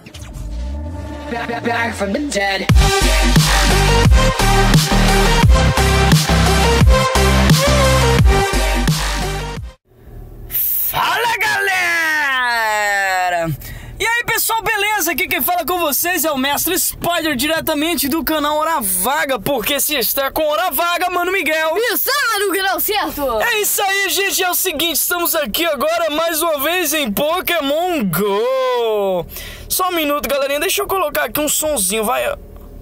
Back from the dead. Fala, galera! E aí, pessoal, beleza? Aqui quem fala com vocês é o Mestre Spider, diretamente do canal Hora Vaga, porque se está com Hora Vaga, Mano Miguel... Isso, no canal certo! É isso aí, gente, é o seguinte, estamos aqui agora mais uma vez em Pokémon GO. Só um minuto, galerinha, deixa eu colocar aqui um sonzinho, vai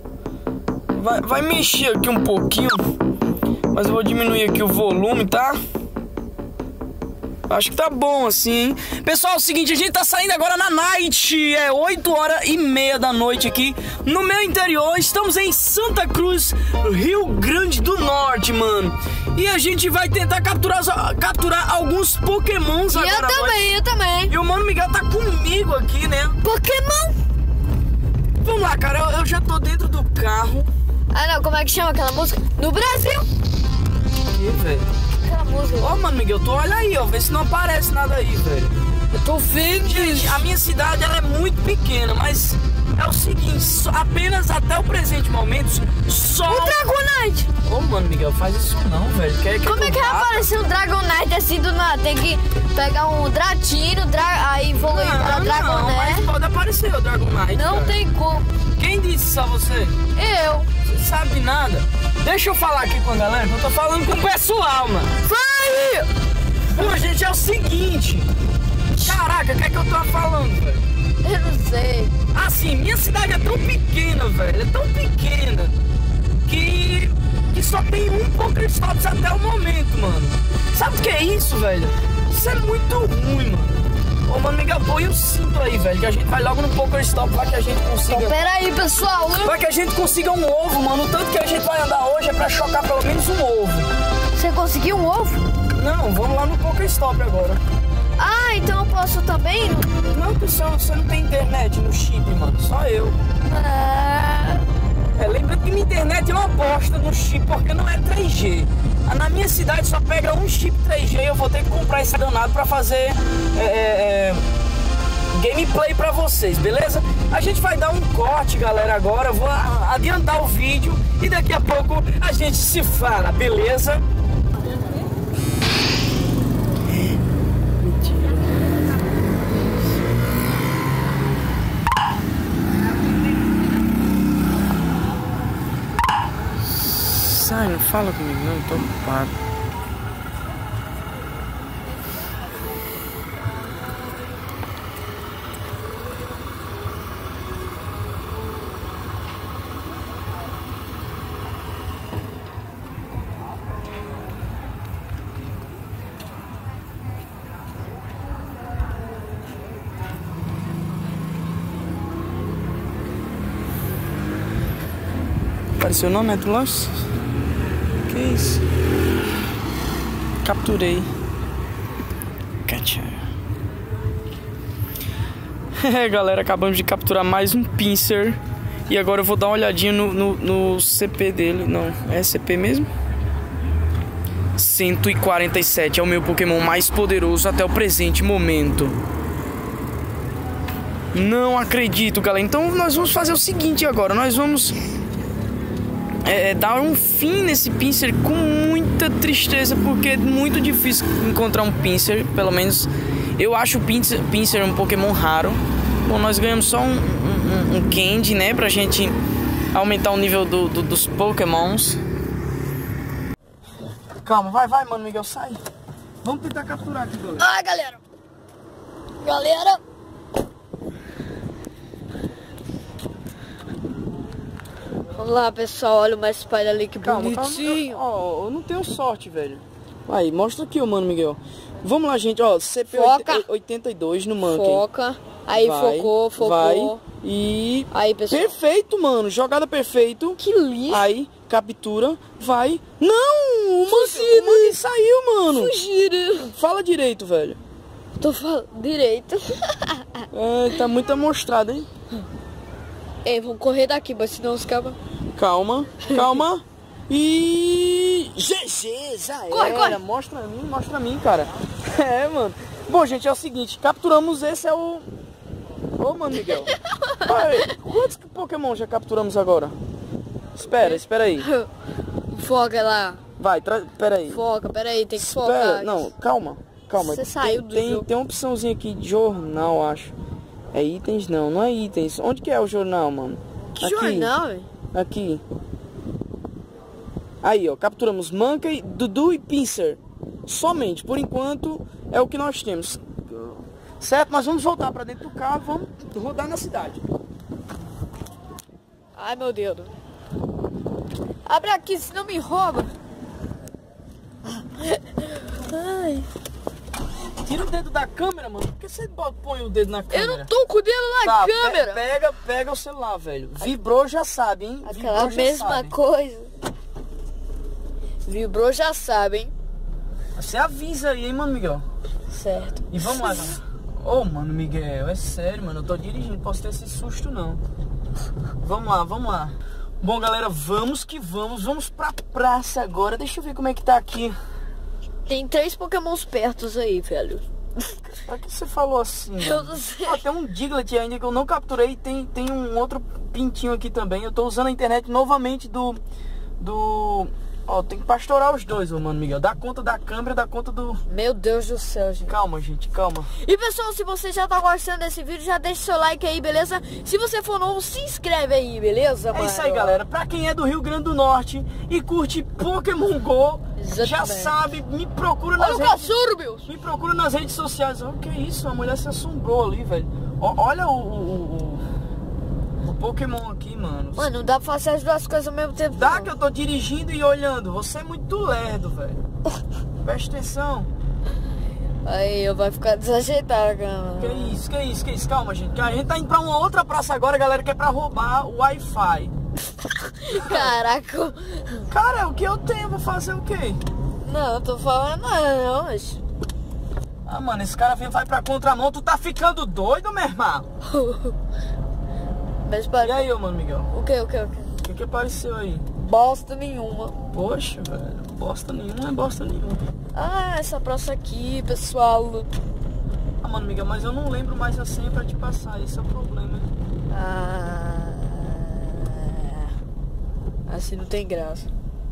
mexer aqui um pouquinho, mas eu vou diminuir aqui o volume, tá? Acho que tá bom assim, hein? Pessoal, é o seguinte, a gente tá saindo agora na night. É 8h30 da noite aqui no meu interior. Estamos em Santa Cruz, Rio Grande do Norte, mano. E a gente vai tentar capturar alguns Pokémons agora. Eu também. E o Mano Miguel tá comigo aqui, né? Pokémon! Vamos lá, cara, eu já tô dentro do carro. Ah, não, como é que chama aquela música? No Brasil! Aqui, velho. Ó, Mano Miguel, olha aí, ó, vê se não aparece nada aí, velho. Eu tô vendo. Gente, a minha cidade, ela é muito pequena, mas é o seguinte, apenas até o presente momento, só... O Dragonite! Ô, Mano Miguel, faz isso não, velho. Como é que vai aparecer um Dragonite assim do nada? Tem que pegar um Dratino, aí evoluir pra Dragonite. Não, mas pode aparecer o Dragonite. Não, cara, tem como. Quem disse isso a você? Eu. Você sabe de nada? Deixa eu falar aqui com a galera, que eu tô falando com o pessoal, mano. Vai! Pô, gente, é o seguinte. Caraca, o que é que eu tô falando, velho? Eu não sei. Assim, minha cidade é tão pequena, velho. É tão pequena que só tem um Pokéstops até o momento, mano. Sabe o que é isso, velho? Isso é muito ruim, mano. Ô, Mano Miguel, põe o cinto aí, velho, que a gente vai logo no Pokéstop pra que a gente consiga... Então, pera aí, pessoal. Pra que a gente consiga um ovo, mano. O tanto que a gente vai andar hoje é pra chocar pelo menos um ovo. Você conseguiu um ovo? Não, vamos lá no Pokéstop agora. Ah, então eu posso também? Não, pessoal, você não tem internet no chip, mano. Só eu. Lembra que minha internet é uma bosta no chip, porque não é 3G. Na minha cidade só pega um chip 3G e eu vou ter que comprar esse danado pra fazer gameplay pra vocês, beleza? A gente vai dar um corte, galera, agora. Eu vou adiantar o vídeo e daqui a pouco a gente se fala, beleza? Sai, não fala comigo não, eu tô ocupado. Apareceu o nome, Lost? Que isso? Capturei. Gotcha. Galera, acabamos de capturar mais um Pinsir. E agora eu vou dar uma olhadinha no CP dele. Não, é CP mesmo? 147 é o meu Pokémon mais poderoso até o presente momento. Não acredito, galera. Então nós vamos fazer o seguinte agora. Nós vamos... dar um fim nesse Pinsir com muita tristeza, porque é muito difícil encontrar um Pinsir. Pelo menos eu acho o Pinsir um Pokémon raro. Bom, nós ganhamos só um Candy, né, pra gente aumentar o nível dos Pokémons. Calma, vai, Mano Miguel, sai. Vamos tentar capturar aqui, galera. Ah, galera, vamos lá, pessoal, olha o mais Spider ali, que bonitinho. Ó, eu não tenho sorte, velho. Aí, mostra aqui, mano, Miguel. Vamos lá, gente, ó, CP 82 no Monkey. Foca, aí focou. Vai, e... Aí, pessoal. Perfeito, mano, jogada perfeito. Que lindo. Aí, captura, vai. Não, o Monkey saiu, mano. Fugiram. Fala direito, velho. Tô falando direito. Tá muito amostrado, hein? Ei, vamos correr daqui, mas senão os cabas... Calma. E... GG, já era. Corre. Mostra a mim, cara. Mano. Bom, gente, é o seguinte. Capturamos, esse é o Ô, Mano Miguel. Pai, quantos Pokémon já capturamos agora? Espera aí. Foca lá. Vai, espera aí. Foca, peraí, tem que Espera, focar. não, calma. Você saiu do jogo. Tem uma opçãozinha aqui de jornal, acho. É itens? Não é itens. Onde que é o jornal, mano? Que Aqui. jornal, velho? Aqui. Aí, ó, capturamos Mankey, Dudu e Pinsir. Somente, por enquanto, é o que nós temos. Certo? Nós vamos voltar pra dentro do carro e vamos rodar na cidade. Ai, meu dedo. Abre aqui, senão me rouba. Ai. Tira o dedo da câmera, mano. Por que você põe o dedo na câmera? Eu não tô com o dedo na câmera. Pega o celular, velho. Vibrou, já sabe, hein? Aquela Vibrou, mesma sabe. coisa. Vibrou, já sabe, hein? Você avisa aí, hein, Mano Miguel. Certo. E vamos lá, galera. Ô, Mano Miguel, é sério, mano. Eu tô dirigindo, posso ter esse susto, não. Vamos lá. Bom, galera, vamos que vamos. Vamos pra praça agora. Deixa eu ver como é que tá aqui. Tem 3 Pokémons pertos aí, velho. Pra que você falou assim? Eu não sei. Ó, tem um Diglett ainda que eu não capturei. Tem um outro pintinho aqui também. Eu tô usando a internet novamente do... Ó, tem que pastorar os dois, ô, Mano Miguel. Dá conta da câmera, dá conta do... Meu Deus do céu, gente. Calma, gente, calma. E pessoal, se você já tá gostando desse vídeo, já deixa seu like aí, beleza? Se você for novo, se inscreve aí, beleza, mano? É isso aí, galera. Pra quem é do Rio Grande do Norte e curte Pokémon GO, Exatamente. já sabe, me procura Olha nas o redes... cachorro, meus! Me procura nas redes sociais. O que é isso? A mulher se assombrou ali, velho. Olha o Pokémon aqui, mano. Mano, não dá pra fazer as duas coisas ao mesmo tempo. Dá não. que eu tô dirigindo e olhando. Você é muito lerdo, velho. Presta atenção. Aí, eu vai ficar desajeitado, cara. Que isso? Calma, gente. A gente tá indo pra uma outra praça agora, galera, que é pra roubar o Wi-Fi. Caraca. Cara, o que eu tenho? Vou fazer o quê? Não, eu tô falando não, mas... Ah, mano, esse cara vai pra contramão. Tu tá ficando doido, meu irmão? Mas E para... aí, ô, Mano Miguel? O que? O que apareceu aí? Bosta nenhuma. Poxa, velho. Bosta nenhuma é bosta nenhuma. Ah, essa praça aqui, pessoal. Ah, Mano Miguel, mas eu não lembro mais a senha pra te passar. Esse é o problema. Assim não tem graça.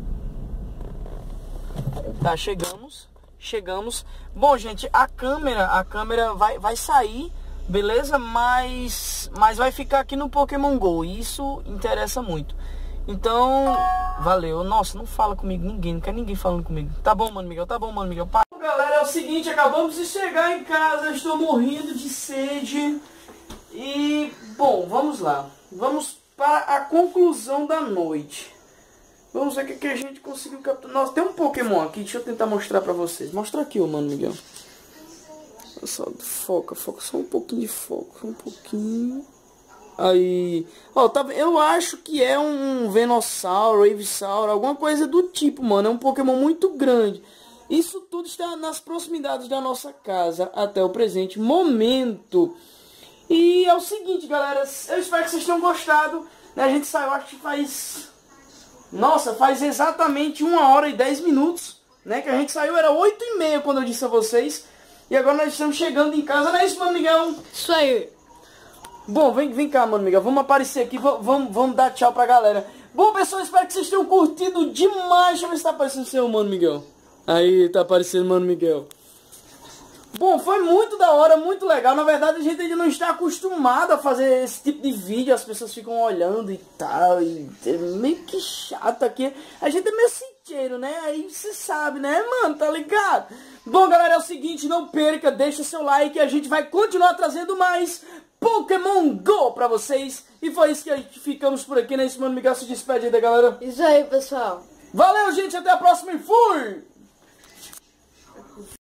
Tá, chegamos. Bom, gente, a câmera vai sair, beleza? Mas vai ficar aqui no Pokémon GO. E isso interessa muito. Então, valeu. Nossa, não fala comigo ninguém, não quer ninguém falando comigo. Tá bom, Mano Miguel, Bom, galera, é o seguinte, acabamos de chegar em casa, estou morrendo de sede. E, bom, vamos lá. Vamos para a conclusão da noite. Vamos ver o que a gente conseguiu capturar. Nossa, tem um Pokémon aqui, deixa eu tentar mostrar pra vocês. Mostra aqui, ô, Mano Miguel. Só foca só um pouquinho de foco, um pouquinho. Aí, ó, tá, eu acho que é um Venossauro, Avisaur, alguma coisa do tipo, mano. É um Pokémon muito grande. Isso tudo está nas proximidades da nossa casa até o presente momento. E é o seguinte, galera, eu espero que vocês tenham gostado. Né? A gente saiu, acho que faz... Nossa, faz exatamente 1 hora e 10 minutos, né? Que a gente saiu, era 8h30 quando eu disse a vocês. E agora nós estamos chegando em casa, não é isso, Mano Miguel? Isso aí. Bom, vem cá, Mano Miguel, vamos aparecer aqui, vamos dar tchau pra galera. Bom, pessoal, espero que vocês tenham curtido demais. Deixa eu ver se tá aparecendo o seu, Mano Miguel. Aí, tá aparecendo, Mano Miguel. Bom, foi muito da hora, muito legal. Na verdade, a gente ainda não está acostumado a fazer esse tipo de vídeo. As pessoas ficam olhando e tal. E é meio que chato aqui. A gente é meio siteiro, né? Aí você sabe, né, mano? Tá ligado? Bom, galera, é o seguinte. Não perca, deixa seu like. A gente vai continuar trazendo mais Pokémon GO pra vocês. E foi isso que a gente ficamos por aqui, né? Esse Mano Miguel se despede aí da galera. Isso aí, pessoal. Valeu, gente. Até a próxima e fui!